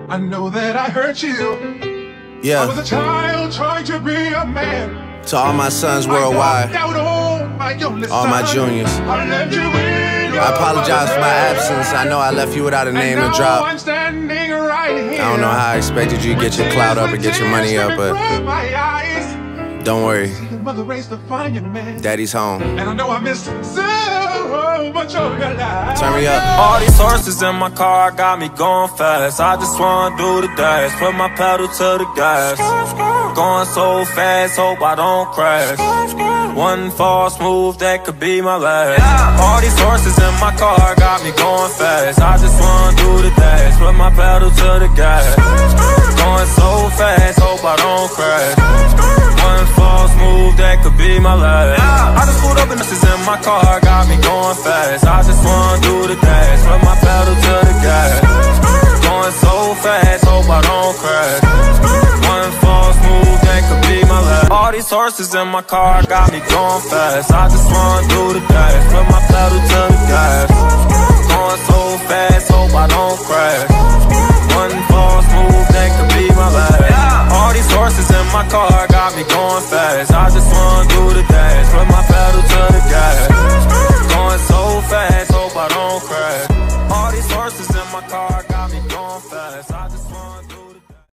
I know that I hurt you. Yeah. I was a child trying to be a man. To all my sons worldwide, all my juniors, I apologize for my absence. I know I left you without a name to drop. I don't know how I expected you to get your clout up and get your money up, but don't worry, Daddy's home. And I know I missed so much of your life. Turn me up. All these horses in my car got me going fast. I just wanna do the dash, put my pedal to the gas. Going so fast, hope I don't crash. One false move, that could be my last. All these horses in my car got me going fast. I just wanna do the dash, put my pedal to the gas. Going so fast, hope I don't crash. One false move, that could be my last. I just pulled up and this is in my car, got me going fast. I just wanna do the dash, put my pedal to the gas. Going so fast, hope I don't crash. One false move, that could be my last. All these horses in my car got me going fast. I just wanna do the dash, put my pedal to the gas. Going so fast, hope I don't crash.